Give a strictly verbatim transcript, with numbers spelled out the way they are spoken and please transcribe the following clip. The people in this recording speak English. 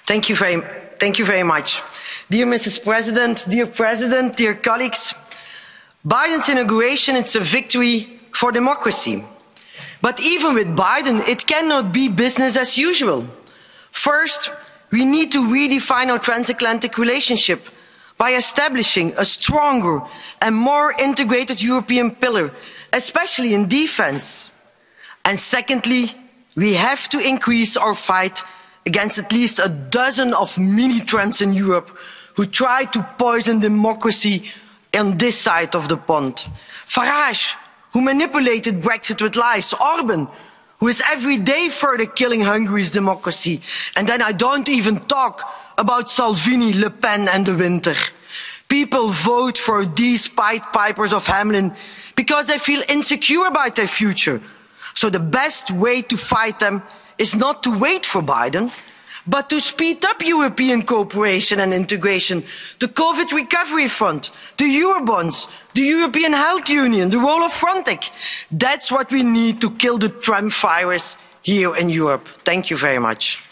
Thank you very, thank you very much. Dear Missus President, dear President, dear colleagues, Biden's inauguration is a victory for democracy. But even with Biden, it cannot be business as usual. First, we need to redefine our transatlantic relationship by establishing a stronger and more integrated European pillar, especially in defence. And secondly, we have to increase our fight against at least a dozen of mini-Trumps in Europe who try to poison democracy on this side of the pond. Farage, who manipulated Brexit with lies. Orban, who is every day further killing Hungary's democracy. And then I don't even talk about Salvini, Le Pen and De Winter. People vote for these Pied Pipers of Hamelin because they feel insecure about their future. So the best way to fight them is not to wait for Biden, but to speed up European cooperation and integration, the COVID recovery fund, the Eurobonds, the European Health Union, the role of Frontex. That's what we need to kill the Trump virus here in Europe. Thank you very much.